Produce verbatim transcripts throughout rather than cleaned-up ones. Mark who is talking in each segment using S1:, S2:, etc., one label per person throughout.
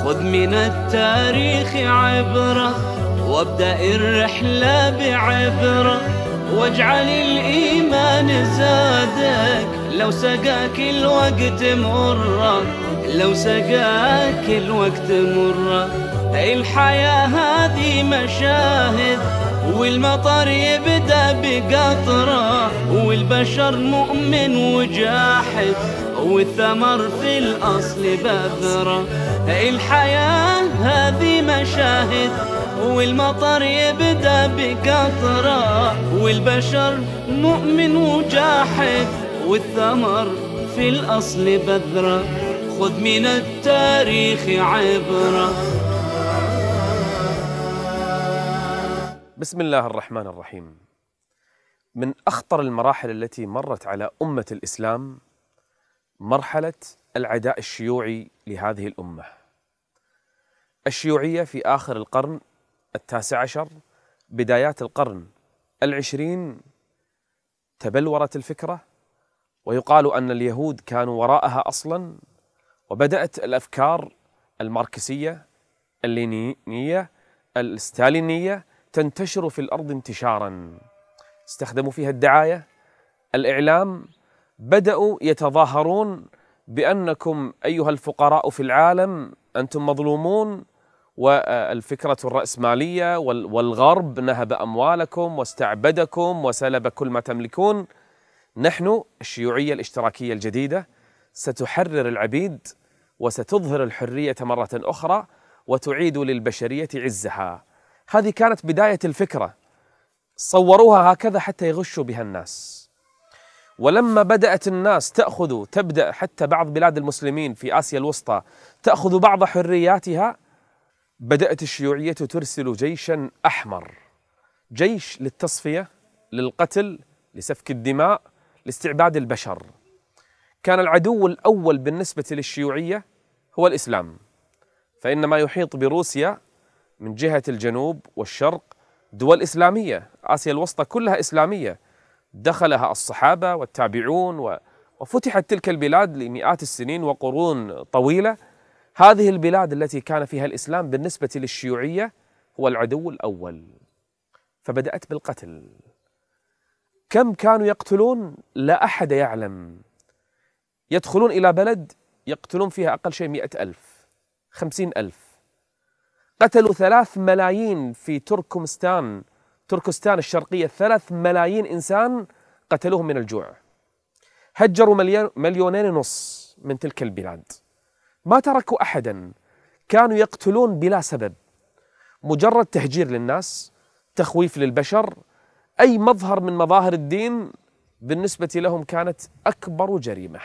S1: خذ من التاريخ عبرة وابدأ الرحلة بعبرة، واجعل الإيمان زادك لو سقاك الوقت مرة، لو سقاك الوقت مرة. الحياة هذه مشاهد، والمطر يبدأ بقطرة، والبشر مؤمن وجاحد، والثمر في الأصل بذرة. الحياة هذه مشاهد، والمطر يبدأ بقطرة، والبشر مؤمن وجاحد، والثمر في الأصل بذرة. خذ من التاريخ عبرة.
S2: بسم الله الرحمن الرحيم. من أخطر المراحل التي مرت على أمة الإسلام مرحلة العداء الشيوعي لهذه الأمة. الشيوعية في آخر القرن التاسع عشر بدايات القرن العشرين تبلورت الفكرة، ويقال أن اليهود كانوا وراءها أصلا، وبدأت الأفكار الماركسية اللينية الستالينية تنتشر في الأرض انتشارا. استخدموا فيها الدعاية، الإعلام، بدأوا يتظاهرون بأنكم أيها الفقراء في العالم أنتم مظلومون، والفكرة الرأسمالية والغرب نهب أموالكم واستعبدكم وسلب كل ما تملكون. نحن الشيوعية الاشتراكية الجديدة ستحرر العبيد وستظهر الحرية مرة أخرى وتعيد للبشرية عزها. هذه كانت بداية الفكرة، صوروها هكذا حتى يغشوا بها الناس. ولما بدأت الناس تأخذ تبدأ حتى بعض بلاد المسلمين في آسيا الوسطى تأخذ بعض حرياتها، بدأت الشيوعية ترسل جيشا أحمر، جيش للتصفية، للقتل، لسفك الدماء، لاستعباد البشر. كان العدو الأول بالنسبة للشيوعية هو الإسلام، فإن ما يحيط بروسيا من جهة الجنوب والشرق دول إسلامية، آسيا الوسطى كلها إسلامية، دخلها الصحابة والتابعون، وفتحت تلك البلاد لمئات السنين وقرون طويلة. هذه البلاد التي كان فيها الإسلام بالنسبة للشيوعية هو العدو الأول، فبدأت بالقتل. كم كانوا يقتلون؟ لا أحد يعلم. يدخلون إلى بلد يقتلون فيها أقل شيء مئة ألف، خمسين ألف. قتلوا ثلاث ملايين في تركمستان، تركستان الشرقية، ثلاث ملايين إنسان قتلوهم من الجوع. هجروا مليون مليونين ونص من تلك البلاد، ما تركوا أحدا. كانوا يقتلون بلا سبب، مجرد تهجير للناس، تخويف للبشر. أي مظهر من مظاهر الدين بالنسبة لهم كانت أكبر جريمة.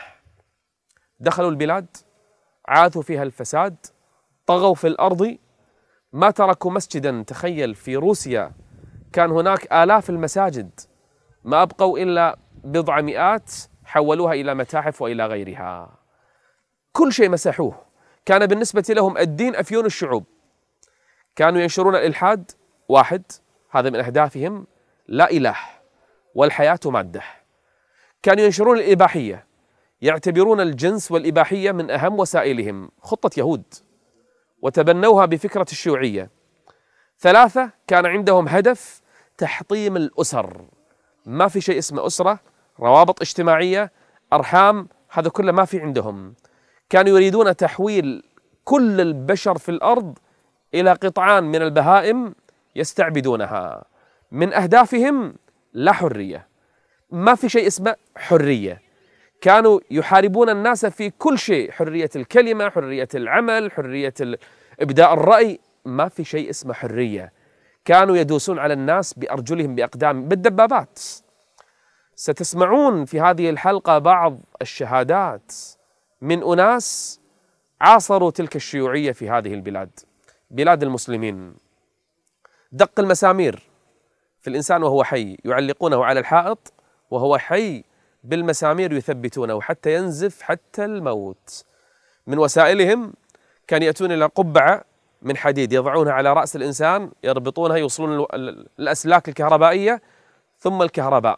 S2: دخلوا البلاد، عاثوا فيها الفساد، طغوا في الأرض، ما تركوا مسجدا. تخيل في روسيا كان هناك آلاف المساجد، ما أبقوا إلا بضع مئات حولوها إلى متاحف وإلى غيرها. كل شيء مسحوه. كان بالنسبة لهم الدين أفيون الشعوب. كانوا ينشرون الإلحاد، واحد هذا من أهدافهم، لا إله والحياة مادة. كانوا ينشرون الإباحية، يعتبرون الجنس والإباحية من أهم وسائلهم، خطة يهود، وتبنوها بفكرة الشيوعية. ثلاثة، كان عندهم هدف تحطيم الأسر. ما في شيء اسمه أسرة، روابط اجتماعية، أرحام، هذا كله ما في عندهم. كانوا يريدون تحويل كل البشر في الأرض إلى قطعان من البهائم يستعبدونها. من أهدافهم لا حرية، ما في شيء اسمه حرية. كانوا يحاربون الناس في كل شيء، حرية الكلمة، حرية العمل، حرية إبداء الرأي، ما في شيء اسمه حرية. كانوا يدوسون على الناس بأرجلهم بأقدام بالدبابات. ستسمعون في هذه الحلقة بعض الشهادات من أناس عاصروا تلك الشيوعية في هذه البلاد، بلاد المسلمين. دق المسامير في الإنسان وهو حي، يعلقونه على الحائط وهو حي بالمسامير يثبتونه حتى ينزف حتى الموت. من وسائلهم كان يأتون إلى قبعة من حديد يضعونها على رأس الإنسان، يربطونها، يوصلون الأسلاك الكهربائية ثم الكهرباء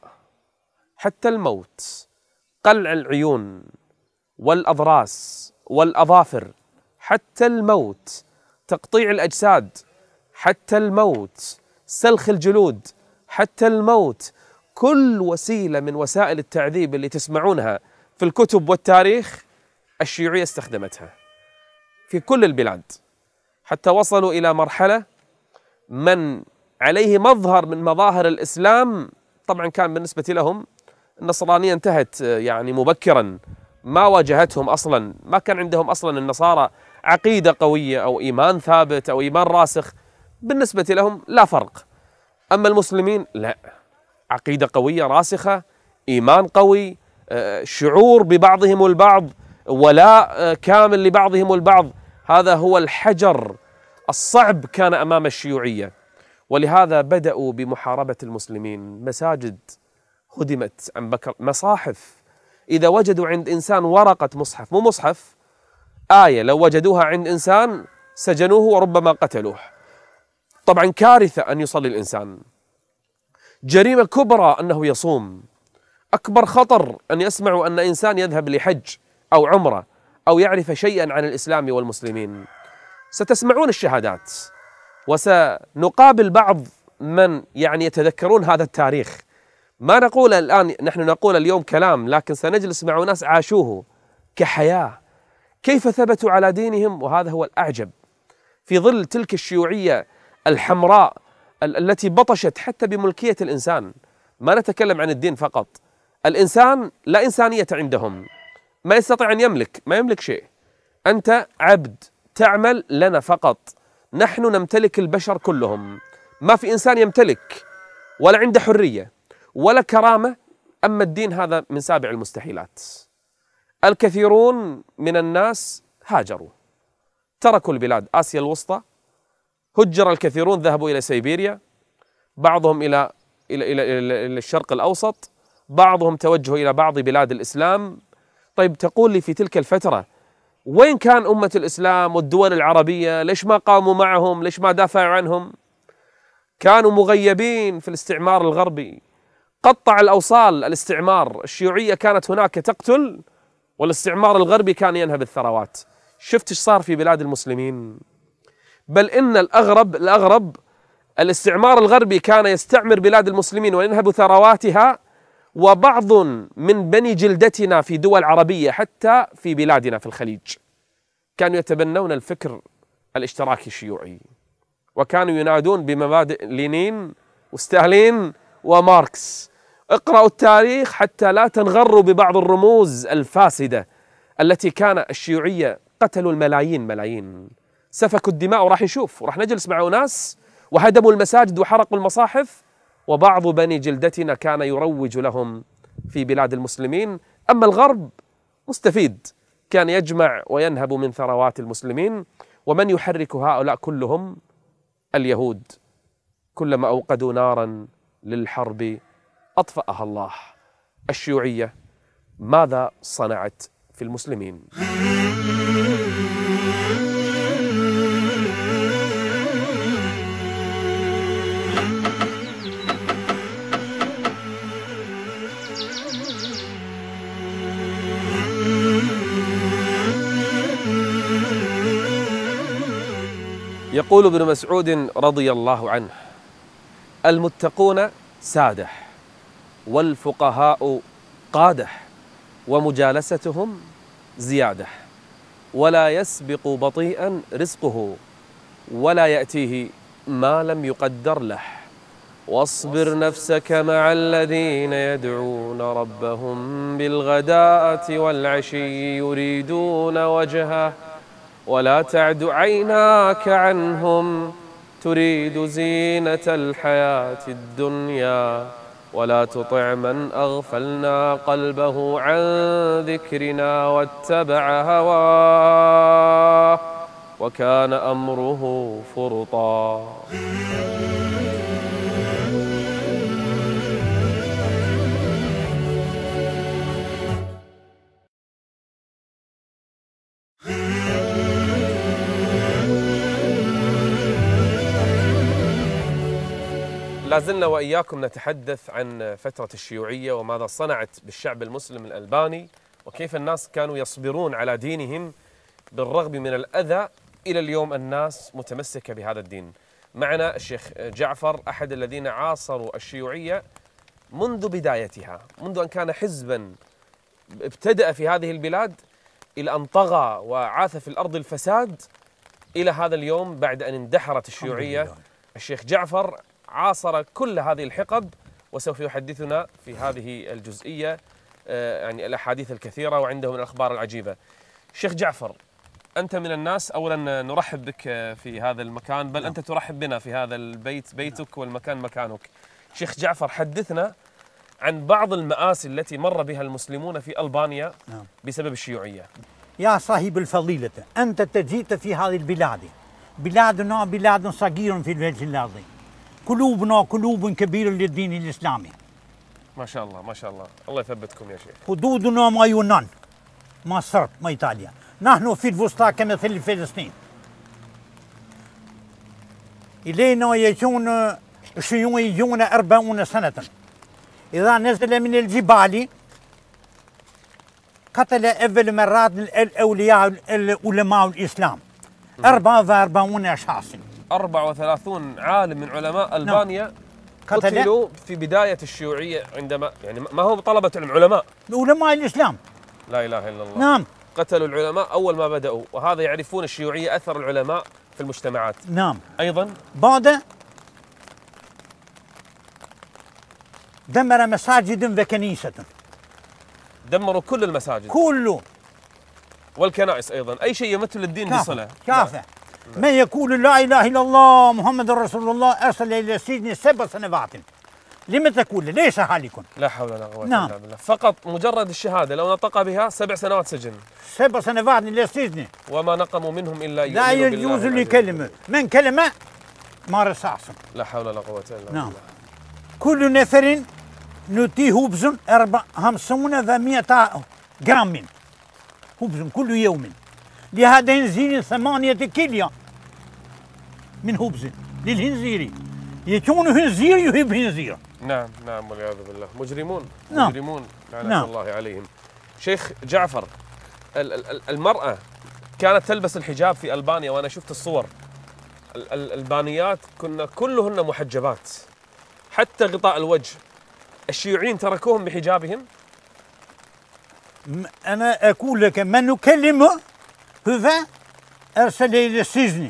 S2: حتى الموت. قلع العيون والأضراس والأظافر حتى الموت، تقطيع الأجساد حتى الموت، سلخ الجلود حتى الموت، كل وسيلة من وسائل التعذيب اللي تسمعونها في الكتب والتاريخ الشيوعية استخدمتها في كل البلاد، حتى وصلوا إلى مرحلة من عليه مظهر من مظاهر الإسلام، طبعا كان بالنسبة لهم النصرانية انتهت يعني مبكرا، ما واجهتهم أصلا، ما كان عندهم أصلا النصارى عقيدة قوية أو إيمان ثابت أو إيمان راسخ، بالنسبة لهم لا فرق. أما المسلمين لا، عقيدة قوية راسخة، إيمان قوي، شعور ببعضهم البعض، ولاء كامل لبعضهم البعض، هذا هو الحجر الصعب كان أمام الشيوعية. ولهذا بدأوا بمحاربة المسلمين، مساجد هدمت عن بكر، مصاحف، إذا وجدوا عند إنسان ورقة مصحف، مو مصحف، آية، لو وجدوها عند إنسان سجنوه وربما قتلوه. طبعا كارثة أن يصلي الإنسان، جريمة كبرى أنه يصوم، أكبر خطر أن يسمعوا أن إنسان يذهب لحج أو عمرة أو يعرف شيئا عن الإسلام والمسلمين. ستسمعون الشهادات، وسنقابل بعض من يعني يتذكرون هذا التاريخ. ما نقول الآن، نحن نقول اليوم كلام، لكن سنجلس مع ناس عاشوه كحياة، كيف ثبتوا على دينهم. وهذا هو الأعجب في ظل تلك الشيوعية الحمراء التي بطشت حتى بملكية الإنسان. ما نتكلم عن الدين فقط، الإنسان لا إنسانية عندهم، ما يستطيع أن يملك، ما يملك شيء، أنت عبد تعمل لنا فقط، نحن نمتلك البشر كلهم، ما في إنسان يمتلك ولا عنده حرية ولا كرامة. أما الدين هذا من سابع المستحيلات. الكثيرون من الناس هاجروا، تركوا البلاد، آسيا الوسطى هجر الكثيرون، ذهبوا إلى سيبيريا، بعضهم إلى إلى إلى, إلى الشرق الأوسط، بعضهم توجهوا إلى بعض بلاد الإسلام. طيب تقول لي في تلك الفترة وين كان أمة الإسلام والدول العربية؟ ليش ما قاموا معهم؟ ليش ما دافعوا عنهم؟ كانوا مغيبين في الاستعمار الغربي، قطع الأوصال الاستعمار، الشيوعية كانت هناك تقتل والاستعمار الغربي كان ينهب الثروات. شفت ايش صار في بلاد المسلمين؟ بل إن الأغرب الأغرب الاستعمار الغربي كان يستعمر بلاد المسلمين وينهب ثرواتها، وبعض من بني جلدتنا في دول عربية حتى في بلادنا في الخليج كانوا يتبنون الفكر الاشتراكي الشيوعي، وكانوا ينادون بمبادئ لينين وستالين وماركس. اقرأوا التاريخ حتى لا تنغروا ببعض الرموز الفاسدة التي كان الشيوعية قتلوا الملايين ملايين، سفكوا الدماء، وراح نشوف وراح نجلس مع ناس وهدموا المساجد وحرقوا المصاحف، وبعض بني جلدتنا كان يروج لهم في بلاد المسلمين. أما الغرب مستفيد، كان يجمع وينهب من ثروات المسلمين. ومن يحرك هؤلاء كلهم؟ اليهود، كلما أوقدوا نارا للحرب أطفأها الله. الشيوعية ماذا صنعت في المسلمين؟ يقول ابن مسعود رضي الله عنه: المتقون سادة والفقهاء قادة ومجالستهم زيادة، ولا يسبق بطيئا رزقه ولا يأتيه ما لم يقدر له، واصبر نفسك مع الذين يدعون ربهم بالغداة والعشي يريدون وجهه ولا تعد عيناك عنهم تريد زينة الحياة الدنيا، ولا تطع من أغفلنا قلبه عن ذكرنا واتبع هواه وكان أمره فرطا. لازلنا وإياكم نتحدث عن فترة الشيوعية وماذا صنعت بالشعب المسلم الألباني، وكيف الناس كانوا يصبرون على دينهم بالرغم من الأذى إلى اليوم الناس متمسكة بهذا الدين. معنا الشيخ جعفر أحد الذين عاصروا الشيوعية منذ بدايتها، منذ أن كان حزبا ابتدأ في هذه البلاد إلى أن طغى وعاث في الأرض الفساد إلى هذا اليوم بعد أن اندحرت الشيوعية. الشيخ جعفر عاصر كل هذه الحقب وسوف يحدثنا في هذه الجزئية يعني الأحاديث الكثيرة وعنده من الأخبار العجيبة. شيخ جعفر، أنت من الناس، أولا نرحب بك في هذا المكان، بل أنت ترحب بنا في هذا البيت، بيتك والمكان مكانك. شيخ جعفر، حدثنا عن بعض المآسي التي مر بها المسلمون في ألبانيا بسبب الشيوعية.
S3: يا صاحب الفضيلة، أنت تجيت في هذه البلاد، بلادنا بلاد صغيرة في الوجه الأرضي، قلوبنا قلوب كبيرة للدين الإسلامي.
S2: ما شاء الله ما شاء الله، الله يثبتكم يا شيخ.
S3: حدودنا ما يونان، ما صرب، ما إيطاليا، نحن في الوسطى كمثل فلسطين. إلينا يجون الشيوعيون أربعون سنة، إذا نزل من الجبال قتل أول مرات الأولياء العلماء الإسلام أربعة وأربعين شخصا.
S2: أربعة وثلاثين عالم من علماء ألبانيا قتلوا في بداية الشيوعية، عندما يعني ما هو طلبة علم، علماء
S3: علماء الإسلام.
S2: لا إله إلا الله.
S3: نعم،
S2: قتلوا العلماء أول ما بدأوا، وهذا يعرفون الشيوعية أثر العلماء في المجتمعات.
S3: نعم.
S2: أيضا
S3: بعد دمر مساجد وكنيسة،
S2: دمروا كل المساجد
S3: كله
S2: والكنائس أيضا، أي شيء يمثل الدين بصلة.
S3: كافة. من يقول لا إله إلا الله محمد رسول الله أرسل إلى السجن سبع سنوات. لم تقول ليس حالكم؟
S2: لا حول ولا قوة
S3: نعم.
S2: إلا بالله. فقط مجرد الشهادة لو نطق بها سبع سنوات سجن.
S3: سبع سنوات إلى السجن.
S2: وما نقموا منهم إلا
S3: لا يجوز لكلمة من كلمة ما رصاص.
S2: لا حول ولا قوة إلا بالله.
S3: نعم. كل نفر نؤتيه خبز أربع خمسون ومئة جرام من خبز كل يوم، لهذا ينزل ثمانية كيلو من خبز للخنزير، يكون خنزير يحب خنزير.
S2: نعم نعم والعياذ بالله، مجرمون.
S3: نعم.
S2: مجرمون لعنة
S3: نعم.
S2: الله عليهم. شيخ جعفر، المرأة كانت تلبس الحجاب في ألبانيا، وأنا شفت الصور، الألبانيات كنا كلهن محجبات حتى غطاء الوجه. الشيوعيين تركوهم بحجابهم؟
S3: أنا أقول لك من نكلمه هو أرسل إلى السجن.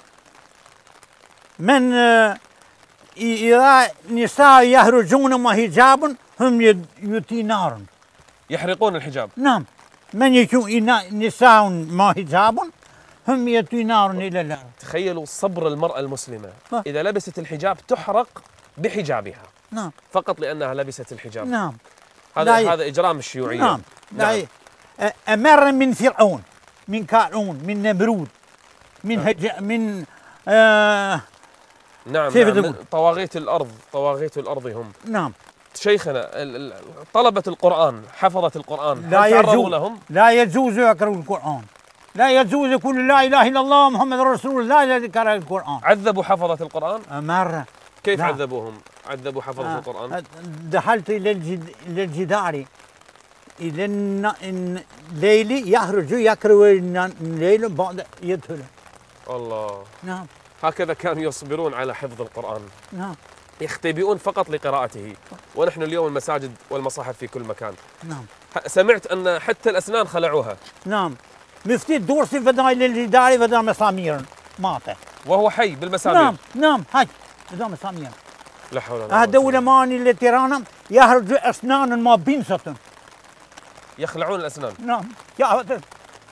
S3: من إذا نساء يخرجون مع حجاب هم يؤتي نار،
S2: يحرقون الحجاب.
S3: نعم. من يكون نساء مع حجاب هم يؤتي نار إلى الله.
S2: تخيلوا صبر المرأة المسلمة، إذا لبست الحجاب تحرق بحجابها.
S3: نعم.
S2: فقط لأنها لبست الحجاب.
S3: نعم.
S2: هذا هذا إجرام الشيوعية.
S3: نعم. نعم. أمر من فرعون، من كارون، من نمرود، من هج... من آه
S2: نعم, نعم من طواغيت الأرض، طواغيت الأرض هم.
S3: نعم.
S2: شيخنا طلبة القرآن، حفظة القرآن،
S3: لا يجوز
S2: لهم؟
S3: لا يجوز يقرأوا القرآن، لا يجوز يقول لا إله إلا الله محمد رسول الله لا يقرأ القرآن.
S2: عذبوا حفظة القرآن؟
S3: مرة.
S2: كيف لا. عذبوهم؟ عذبوا حفظة آه. القرآن؟
S3: دخلت إلى الجد... إلى الجدار إلى الليل يخرج يقرأ الليل بعد يدخل.
S2: الله.
S3: نعم.
S2: هكذا كانوا يصبرون على حفظ القرآن.
S3: نعم.
S2: يختبئون فقط لقراءته، ونحن اليوم المساجد والمصاحف في كل مكان.
S3: نعم.
S2: سمعت أن حتى الأسنان خلعوها.
S3: نعم. مفتي الدورسي فدا إلى الجدار فدا مسامير ماته.
S2: وهو حي بالمسامير.
S3: نعم نعم حي فدا مسامير.
S2: لا حول ولا قوة.
S3: هذا ولمان اللي تيرانا يخرج أسنان ما بينسطن.
S2: يخلعون الأسنان.
S3: نعم. يا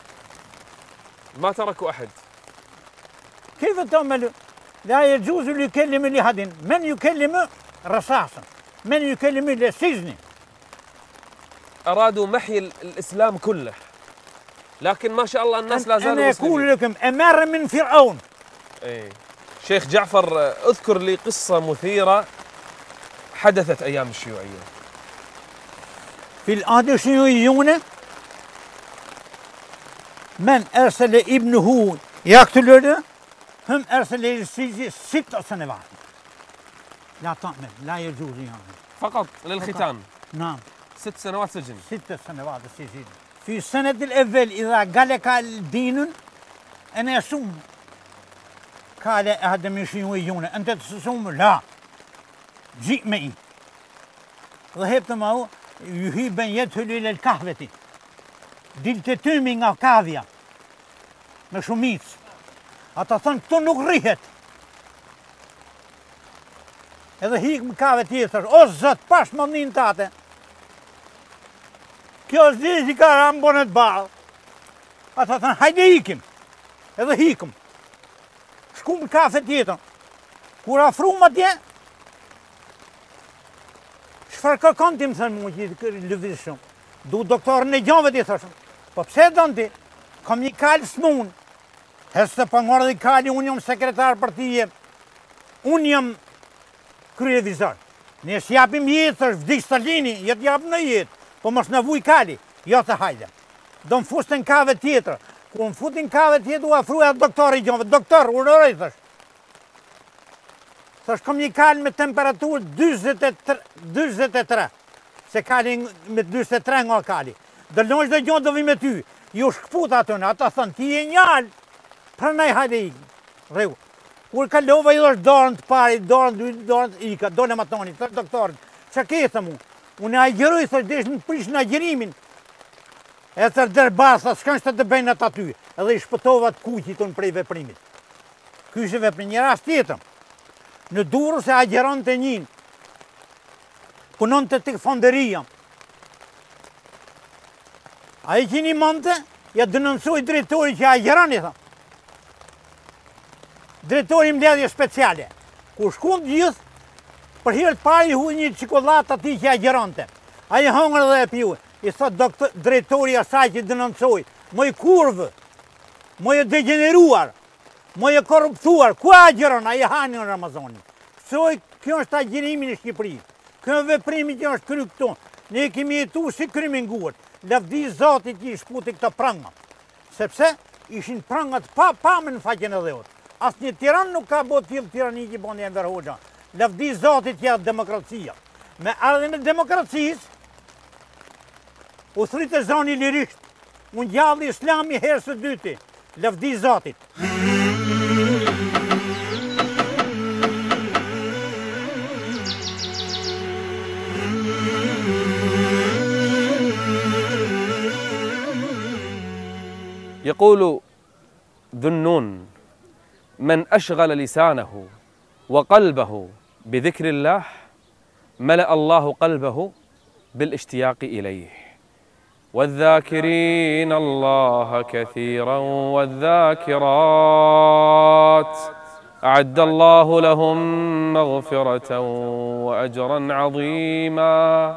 S2: ما تركوا أحد.
S3: كيف تعمل؟ لا يجوز ليكلم لأحد، من يكلم رصاصا، من يكلم للسجن.
S2: أرادوا محي الإسلام كله، لكن ما شاء الله الناس لا زالوا
S3: أنا أقول لكم أمر من فرعون.
S2: إيه. شيخ جعفر، اذكر لي قصة مثيرة حدثت أيام الشيوعية.
S3: في العهد الشيوعيون من أرسل ابنه يقتله هم أرسل إلى السجن ست سنوات. لا تعمل، لا يجوز يعني.
S2: فقط للختان.
S3: نعم.
S2: ست سنوات سجن.
S3: ست سنوات السجن. في السنة الأول إذا قال لك الدين أنا أصوم قال هذا من شنو يجونا أنت تصوم لا جئ معي ذهبت معه يهيب أن يدخل إلى القهوة دلت تيمين أو كافيا مش ميت أتصن تنغريت إذا هيك مكافة تيتر أزت باش منين تاته Kjo është dhe që ka ramë bonet barë. Ata thënë, hajde ikim, edhe hikim. Shku më kafe tjetën. Kur afru më atje, çfarë kërkon ti më thënë mu që lëviz shumë. Du doktorën e gjove ti thëshëm. Po pse don ti? Kom një kalë smun. Hesë të pëngorë dhe kali, unë jam sekretar partije. Unë jam kryevizor. Ne s'japim jetë, është vdik Stalini, jetë japim në jetë. Po mos në vuj kali, jo të hajde. Do më fushtë në kave tjetër. Kur më futin kave tjetër, u afruja doktori i gjove. Doktor, urëroj, thësh. Thësh, kom një kali me temperaturë dyzet e tre. Se kali me dyzet e tre nga kali. Dëllonjë dhe gjonë do vi me ty. Ju shkput atënë, ata thënë, ti e njallë. Prënaj hajde i. Reu. Kur kalova i dhe dorën të pari, dorën, dy, dorën, i ka, dole më toni, thësh doktorin. Që ke mu? Unë e agjeroj, thësh, desh në prish në agjerimin. E tër dërbasa, s'kanë që të bëjnë atë aty. Edhe i shpëtova të kuqit unë prej veprimit. Ky është veprim një rast tjetër. Në Durrës se agjeron të njën. Punon të të fonderia. A i që një monte, ja dënënsoj drejtori që agjeron, i thëmë. Drejtori mbledhje speciale. Kur shkun të gjithë, për herë të parë i hu një çikollatë ati që agjeronte. A i hongër dhe e piu. I thot drejtori asaj që dënënsoj. Moj kurvë, moj degeneruar, moj korruptuar. Ku agjeron? A i hani në Ramazonin. Soj, kjo është agjerimi në Shqipëri. Kjo veprimi që është kry këtu. Ne kemi jetu si kryminguar. Lavdi Zotit që i shputi këto pranga. Sepse ishin prangat pa pamë në faqen e dheut. Asë një tiran nuk ka bo tjilë tirani që bondi Enver Hoxha. Lavdi Zotit që jatë demokracia. Me ardhe me demokracisë, u thritë e zoni lirisht, unë gjallë islami herë së dyti, lavdi Zotit.
S2: يقول ذو النون من أشغل لسانه وقلبه بذكر الله ملأ الله قلبه بالاشتياق إليه والذاكرين الله كثيرا والذاكرات أعد الله لهم مغفرة وأجرا عظيما.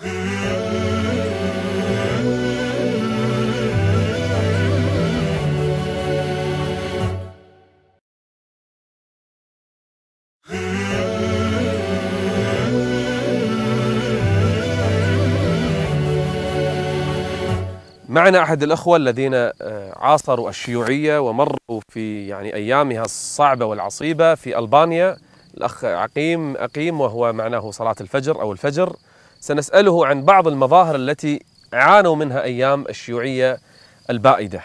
S2: معنا أحد الأخوة الذين عاصروا الشيوعية ومروا في يعني أيامها الصعبة والعصيبة في ألبانيا، الأخ عقيم أقيم وهو معناه صلاة الفجر أو الفجر. سنسأله عن بعض المظاهر التي عانوا منها أيام الشيوعية البائدة.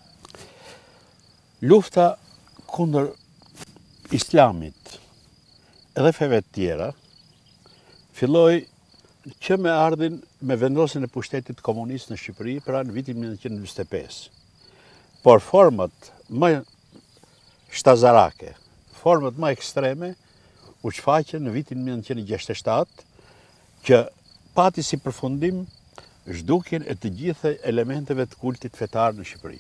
S4: Lufta kundër Islamit edhe feve të tjera filloi që me ardhin me vendosjen e pushtetit komunist në Shqipëri pra në vitin mille nëntëqind e njëzet e pesë. Por format më shtazarake, format më ekstreme u shfaqen në vitin mille nëntëqind e gjashtëdhjetë e shtatë, që pati si përfundim zhdukjen e të gjitha elementeve të kultit fetar në Shqipëri.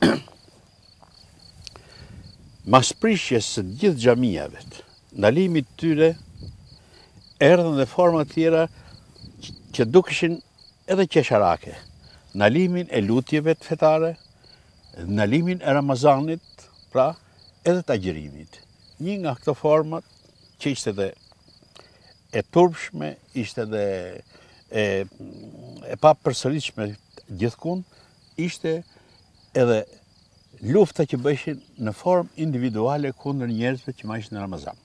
S4: Mas prishjes së gjithë xhamijave, ndalimit të tyre, erdhën dhe forma të tjera që dukeshin edhe qesharake, ndalimin e lutjeve të fetare, ndalimin e Ramazanit, pra edhe të agjerimit. Një nga këto format që ishte dhe e turpshme, ishte dhe e, e pa përsëritshme gjithkund, ishte edhe lufta që bëheshin në formë individuale kundër njerëzve që marrin në Ramazan.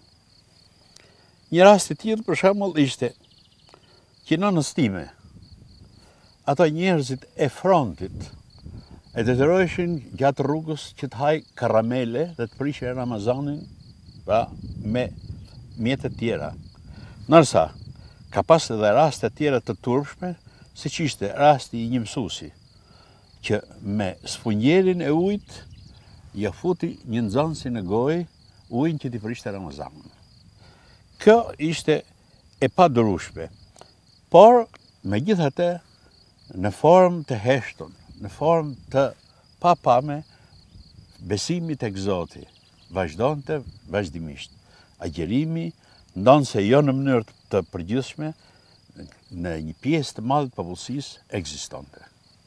S4: Një rast i tillë për shembull ishte që nënës time, ata njerëzit e frontit e detyroheshin gjatë rrugës që të haj karamele dhe të prishe Ramazanin pra me mjetet tjera. Nërsa, ka pas edhe raste tjera të turpshme, si që ishte rasti i një mësusi, që me sfunjerin e ujt, ja futi një nxënësi në gojë ujin që t'i prishte Ramazanin. Kjo ishte e padurueshme, por megjithatë në formë të heshtun, në formë të papame, besimi tek Zoti vazhdonte vazhdimisht. Agjerimi ndonse jo në mënyrë të përgjithshme, në një pjesë të madhe të popullsisë ekzistonte.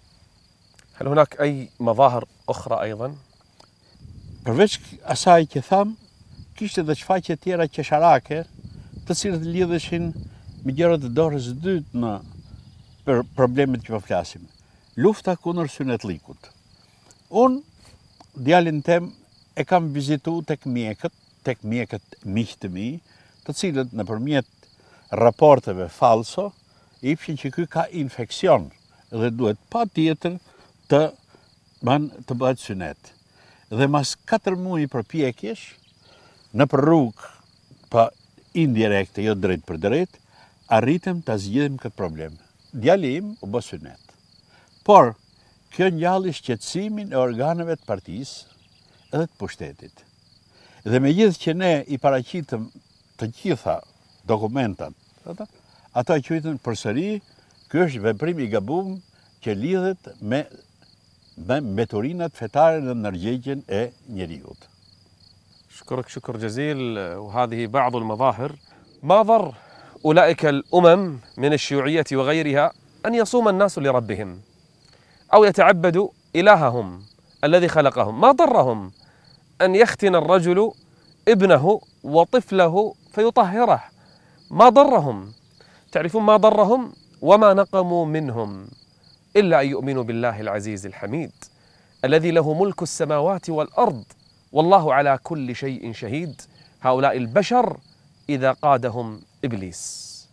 S2: هل هناك أي مظاهر أخرى أيضا؟
S4: Përveç asaj që tham, kishte edhe shfaqje tjera qesharake, të cilët lidheshin me gjërat e dorës së dytë në për problemet që po flasim. Lufta kundër synetlikut. Unë djalin tem e kam vizitu tek mjekët, tek mjekët miq të mi, të cilët nëpërmjet raporteve falso i ifshin që ky ka infeksion dhe duhet patjetër të ban të bëhet synet. Dhe mas katër muaj përpjekjesh, në për rrugë, pa indirekte, jo drejt për drejt, arritëm të zgjidhim këtë problem. Djali im u bë synet. Por, kjo ngjalli shqetësimin e organeve të partisë edhe të pushtetit. Dhe me gjithë që ne i paraqitëm të gjitha dokumentat, ato e quajtën përsëri, ky është veprim i gabuar që lidhet me me mbeturinat fetare në ndërgjegjen e njeriut.
S2: أشكرك شكر جزيل. وهذه بعض المظاهر. ما ضر أولئك الأمم من الشيوعية وغيرها أن يصوم الناس لربهم أو يتعبدوا إلههم الذي خلقهم. ما ضرهم أن يختن الرجل ابنه وطفله فيطهره. ما ضرهم. تعرفون ما ضرهم؟ وما نقموا منهم إلا أن يؤمنوا بالله العزيز الحميد الذي له ملك السماوات والأرض والله على كل شيء شهيد. هؤلاء البشر إذا قادهم إبليس.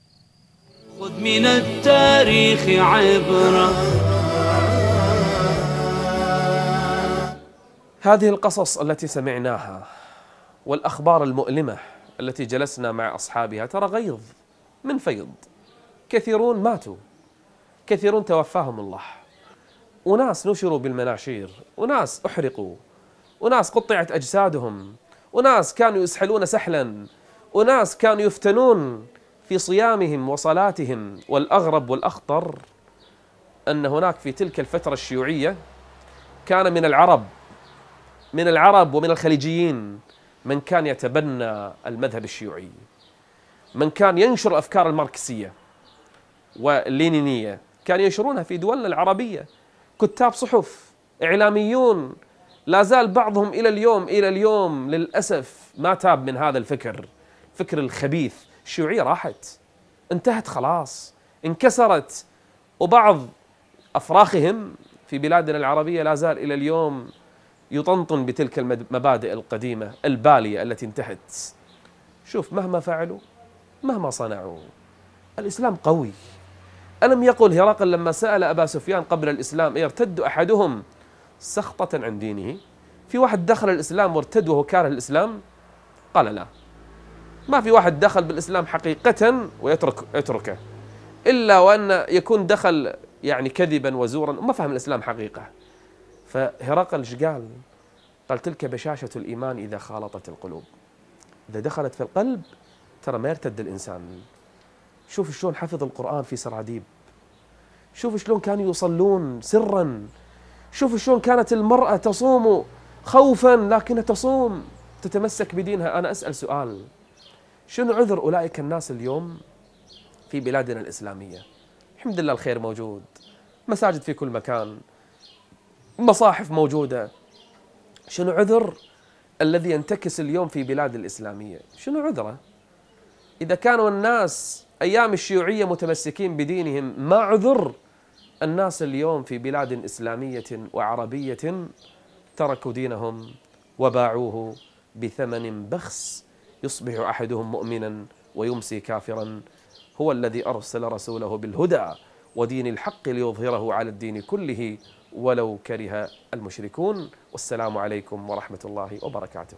S1: خذ من التاريخ عبرة.
S2: هذه القصص التي سمعناها والأخبار المؤلمة التي جلسنا مع أصحابها ترى غيظ من فيض. كثيرون ماتوا، كثيرون توفاهم الله، وناس نشروا بالمناشير، وناس أحرقوا، وناس قطعت أجسادهم، وناس كانوا يسحلون سحلا، وناس كانوا يفتنون في صيامهم وصلاتهم. والأغرب والأخطر أن هناك في تلك الفترة الشيوعية كان من العرب من العرب ومن الخليجيين من كان يتبنى المذهب الشيوعي، من كان ينشر الأفكار الماركسية واللينينية، كانوا ينشرونها في دولنا العربية، كتاب صحف، إعلاميون، لا زال بعضهم إلى اليوم إلى اليوم للأسف ما تاب من هذا الفكر، فكر الخبيث. الشيوعية راحت، انتهت خلاص، انكسرت، وبعض أفراخهم في بلادنا العربية لا زال إلى اليوم يطنطن بتلك المبادئ القديمة البالية التي انتهت. شوف، مهما فعلوا مهما صنعوا الإسلام قوي. ألم يقل هرقل لما سأل أبا سفيان قبل الإسلام يرتد أحدهم سخطة عن دينه؟ في واحد دخل الإسلام وارتد وهو كاره الإسلام؟ قال لا، ما في واحد دخل بالإسلام حقيقة ويترك يتركه إلا وأن يكون دخل يعني كذبا وزورا وما فهم الإسلام حقيقة. فهرقل ايش قال؟ قال تلك بشاشة الإيمان إذا خالطت القلوب. إذا دخلت في القلب ترى ما يرتد الإنسان. شوف شلون حفظ القرآن في سراديب، شوف شلون كانوا يصلون سرا، شوف شلون كانت المرأة تصوم خوفا لكنها تصوم تتمسك بدينها. أنا أسأل سؤال، شنو عذر أولئك الناس اليوم في بلادنا الإسلامية؟ الحمد لله الخير موجود، مساجد في كل مكان، مصاحف موجودة. شنو عذر الذي ينتكس اليوم في بلاد الإسلامية؟ شنو عذره؟ إذا كانوا الناس أيام الشيوعية متمسكين بدينهم، ما عذر الناس اليوم في بلاد إسلامية وعربية تركوا دينهم وباعوه بثمن بخس، يصبح أحدهم مؤمنا ويمسي كافرا. هو الذي أرسل رسوله بالهدى ودين الحق ليظهره على الدين كله ولو كره المشركون. والسلام عليكم ورحمة الله وبركاته.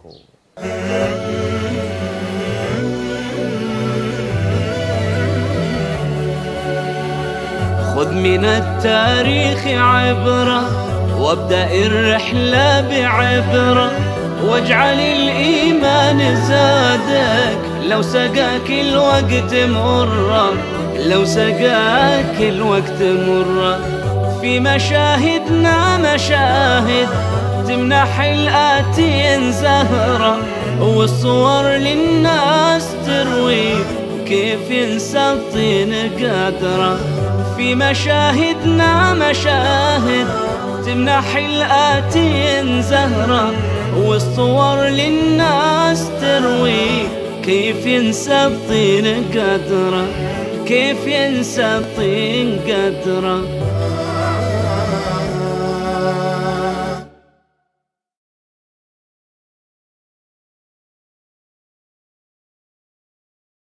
S1: خذ من التاريخ عبرة وابدأ الرحلة بعبرة، واجعل الإيمان زادك لو سقاك الوقت مرة، لو سقاك الوقت مرة. في مشاهدنا مشاهد تمنح الآتين زهرة، والصور للناس تروي كيف ينسى الطين قدره. في مشاهدنا مشاهد تمنح الآتين زهرة، والصور للناس تروي كيف ينسى الطين قدره، كيف ينسى الطين قدره.